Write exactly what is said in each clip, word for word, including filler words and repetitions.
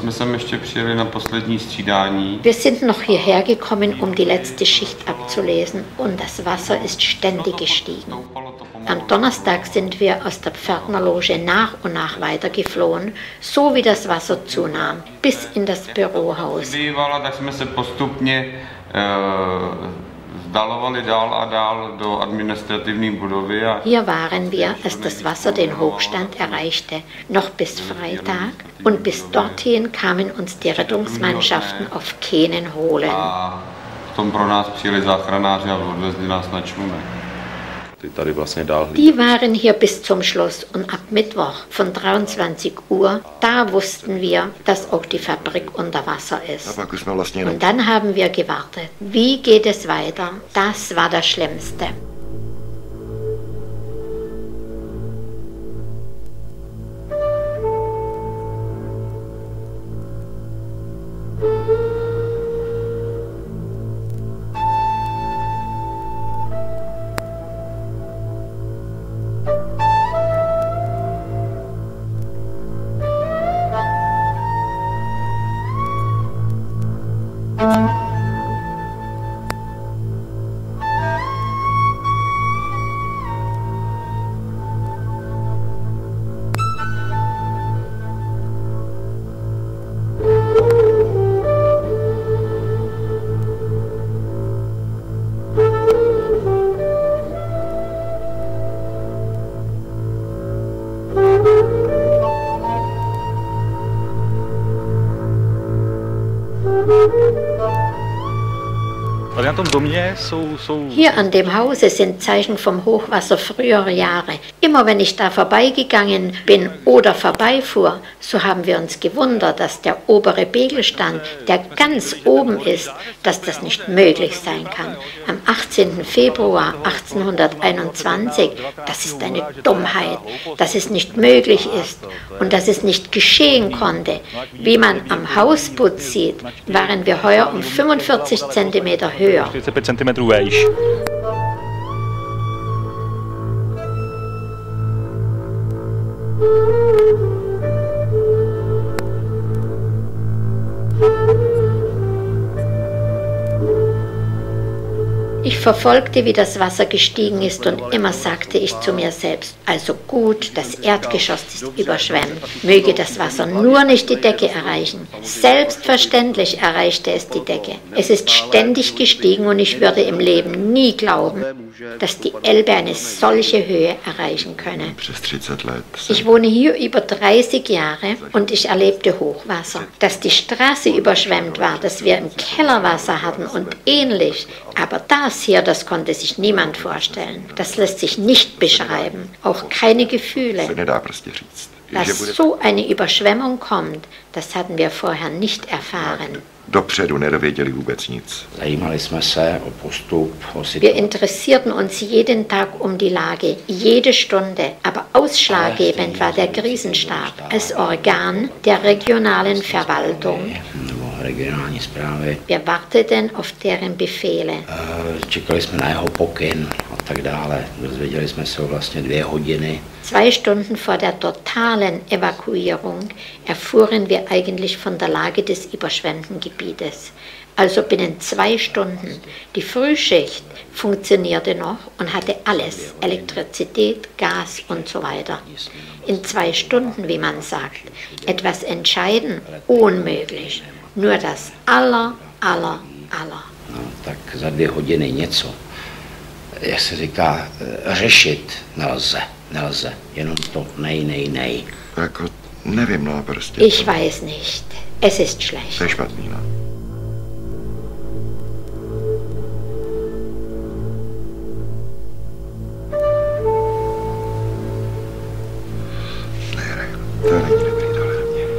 jsme sem ještě přijeli na poslední střídání. Wir sind noch hierher gekommen, um die letzte Schicht abzulesen, und das Wasser ist ständig gestiegen. Am Donnerstag sind wir aus der Pförtnerloge nach und nach weitergeflohen, so wie das Wasser zunahm, bis in das Bürohaus. Tak jsme se postupně vzdalovali dál a dál do administrativní budovy. Hier waren wir, als das Wasser den Hochstand erreichte, noch bis Freitag, und bis dorthin kamen uns die Rettungsmannschaften auf Kähnen holen. A v tom pro nás přijeli záchranáři a odvezli nás na člunek. Die waren hier bis zum Schluss, und ab Mittwoch von dreiundzwanzig Uhr, da wussten wir, dass auch die Fabrik unter Wasser ist. Und dann haben wir gewartet. Wie geht es weiter? Das war das Schlimmste. Hier an dem Hause sind Zeichen vom Hochwasser früherer Jahre. Immer wenn ich da vorbeigegangen bin oder vorbeifuhr, so haben wir uns gewundert, dass der obere Pegelstand, der ganz oben ist, dass das nicht möglich sein kann. Am achtzehnten Februar achtzehnhunderteinundzwanzig, das ist eine Dummheit, dass es nicht möglich ist und dass es nicht geschehen konnte. Wie man am Hausputz sieht, waren wir heuer um fünfundvierzig Zentimeter höher. čtyřicet centimetrů vejš. Ich verfolgte, wie das Wasser gestiegen ist, und immer sagte ich zu mir selbst, also gut, das Erdgeschoss ist überschwemmt, möge das Wasser nur nicht die Decke erreichen. Selbstverständlich erreichte es die Decke. Es ist ständig gestiegen, und ich würde im Leben nie glauben, dass die Elbe eine solche Höhe erreichen könne. Ich wohne hier über dreißig Jahre, und ich erlebte Hochwasser. Dass die Straße überschwemmt war, dass wir im Keller Wasser hatten und ähnlich, aber das hier, das konnte sich niemand vorstellen. Das lässt sich nicht beschreiben, auch keine Gefühle. Dass so eine Überschwemmung kommt, das hatten wir vorher nicht erfahren. Dopředu nedověděli vůbec nic. Wir interessierten uns jeden Tag um die Lage, jede Stunde, aber ausschlaggebend war der Krisenstab als Organ der regionalen Verwaltung. Wir warteten auf deren Befehle. Čekali jsme na jeho pokyn a tak dále. Dozvěděli jsme se vlastně dvě hodiny. Zwei Stunden vor der totalen Evakuierung erfuhren wir eigentlich von der Lage des überschwemmten Gebietes. Also binnen zwei Stunden. Die Frühschicht funktionierte noch und hatte alles, Elektrizität, Gas und so weiter. In zwei Stunden, wie man sagt. Etwas entscheiden, unmöglich. Nur das aller, aller, aller. No, tak za dvě hodiny něco, jak se říká, řešit nelze, nelze, jenom to nej, nej, nej. Jako, nevím, no prostě. Ich weiß nicht, es ist schlecht. To je špatný, no. Ne, ne, to není dobrý tohle na mě.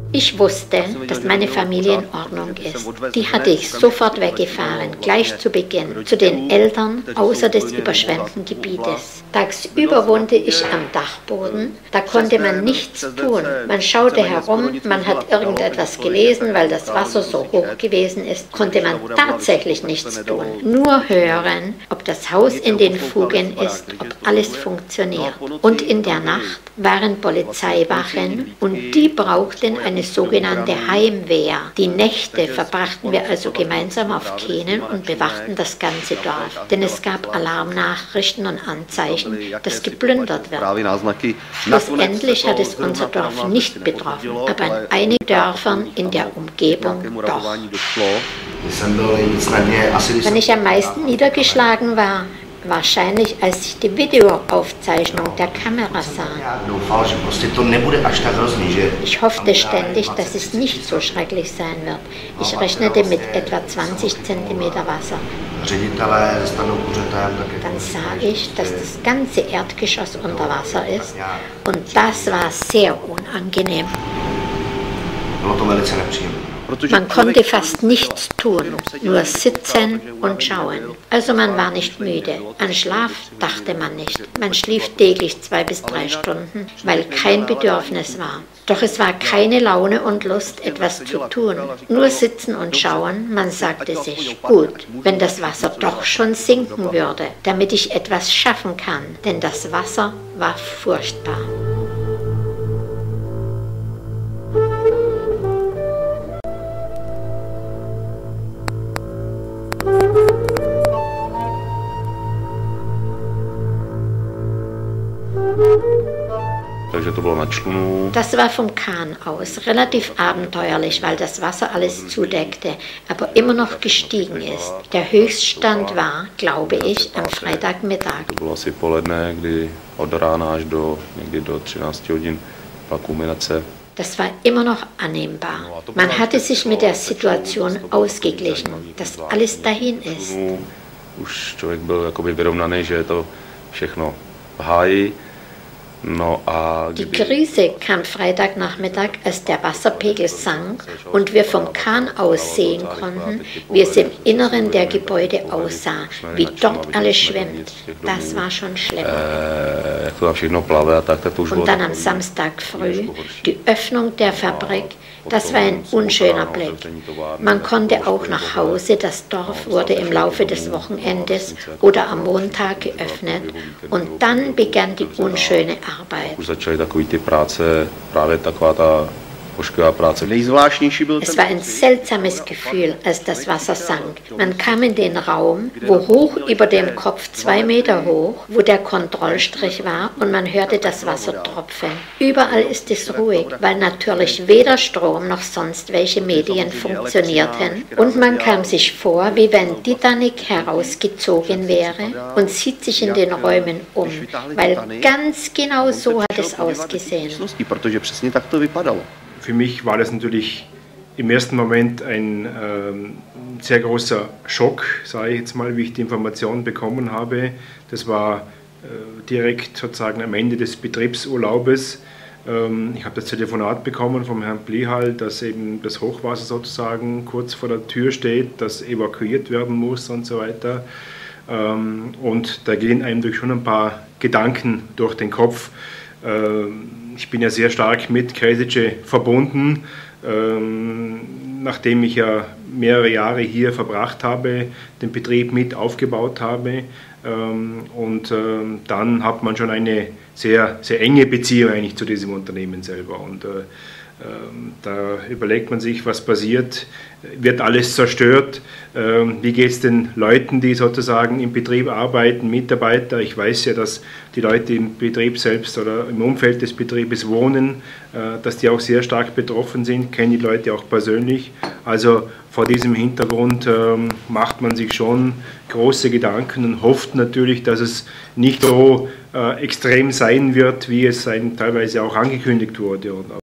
Ich wusste, dass meine Familie in Ordnung ist. Die hatte ich sofort weggefahren, gleich zu Beginn, zu den Eltern außer des überschwemmten Gebietes. Tagsüber wohnte ich am Dachboden, da konnte man nichts tun. Man schaute herum, man hat irgendetwas gelesen, weil das Wasser so hoch gewesen ist, konnte man tatsächlich nichts tun. Nur hören, ob das Haus in den Fugen ist, ob alles funktioniert. Und in der Nacht waren Polizeiwachen und die brauchten eine sogenannte Heimwehr. Die Nächte verbrachten wir also gemeinsam auf Kähnen und bewachten das ganze Dorf, denn es gab Alarmnachrichten und Anzeichen, dass geplündert wird. Schlussendlich hat es unser Dorf nicht betroffen, aber in einigen Dörfern in der Umgebung doch. Wenn ich am meisten niedergeschlagen war, wahrscheinlich, als ich die Videoaufzeichnung der Kamera sah. Ich hoffte ständig, dass es nicht so schrecklich sein wird. Ich rechnete mit etwa zwanzig Zentimeter Wasser. Dann sah ich, dass das ganze Erdgeschoss unter Wasser ist und das war sehr unangenehm. Man konnte fast nichts tun, nur sitzen und schauen. Also man war nicht müde. An Schlaf dachte man nicht. Man schlief täglich zwei bis drei Stunden, weil kein Bedürfnis war. Doch es war keine Laune und Lust, etwas zu tun. Nur sitzen und schauen, man sagte sich, gut, wenn das Wasser doch schon sinken würde, damit ich etwas schaffen kann, denn das Wasser war furchtbar. Das war vom Kahn aus, relativ abenteuerlich, weil das Wasser alles zudeckte, aber immer noch gestiegen ist. Der Höchststand war, glaube ich, am Freitagmittag. Das war immer noch annehmbar. Man hatte sich mit der Situation ausgeglichen, dass alles dahin ist. Die Krise kam Freitagnachmittag, als der Wasserpegel sank und wir vom Kahn aus sehen konnten, wie es im Inneren der Gebäude aussah, wie dort alles schwimmt. Das war schon schlimm. Und dann am Samstag früh die Öffnung der Fabrik. Das war ein unschöner Blick. Man konnte auch nach Hause, das Dorf wurde im Laufe des Wochenendes oder am Montag geöffnet und dann begann die unschöne Arbeit. Es war ein seltsames Gefühl, als das Wasser sank. Man kam in den Raum, wo hoch über dem Kopf zwei Meter hoch, wo der Kontrollstrich war und man hörte das Wasser tropfen. Überall ist es ruhig, weil natürlich weder Strom noch sonst welche Medien funktionierten und man kam sich vor, wie wenn Titanic herausgezogen wäre und sieht sich in den Räumen um, weil ganz genau so hat es ausgesehen. Für mich war das natürlich im ersten Moment ein äh, sehr großer Schock, sage ich jetzt mal, wie ich die Information bekommen habe. Das war äh, direkt sozusagen am Ende des Betriebsurlaubes. Ähm, ich habe das Telefonat bekommen vom Herrn Blihal, dass eben das Hochwasser sozusagen kurz vor der Tür steht, dass evakuiert werden muss und so weiter. Ähm, und da gehen einem durch schon ein paar Gedanken durch den Kopf. Ähm, Ich bin ja sehr stark mit Kresice verbunden, ähm, nachdem ich ja mehrere Jahre hier verbracht habe, den Betrieb mit aufgebaut habe. Ähm, und ähm, dann hat man schon eine sehr, sehr enge Beziehung eigentlich zu diesem Unternehmen selber. Und äh, ähm, da überlegt man sich, was passiert, wird alles zerstört, ähm, wie geht es den Leuten, die sozusagen im Betrieb arbeiten, Mitarbeiter. Ich weiß ja, dass die Leute im Betrieb selbst oder im Umfeld des Betriebes wohnen, äh, dass die auch sehr stark betroffen sind, kennen die Leute auch persönlich. Also vor diesem Hintergrund ähm, macht man sich schon große Gedanken und hofft natürlich, dass es nicht so äh, extrem sein wird, wie es ein, teilweise auch angekündigt wurde.